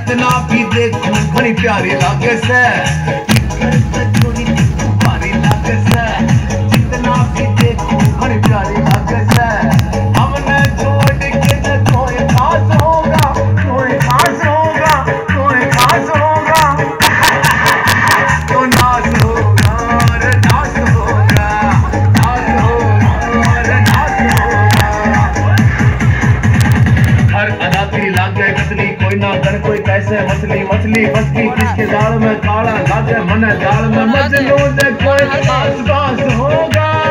जितना भी देखो बड़ी प्यारी लागे से, प्यारी लागे से, जितना भी देखो बड़ी प्यारी लागे से। हमने छोड़ के न कोई खास होगा, कोई खास होगा, कोई खास होगा। तो नाच होगा रे नाच होगा, नाच होगा रे नाच होगा। हर अदा तेरी लागे कसली, कोई ना कर कोई कैसे मछली, मछली फंसी किसके जाल में, काला लागे मन जाल में, मजनू ने कोई आस पास होगा।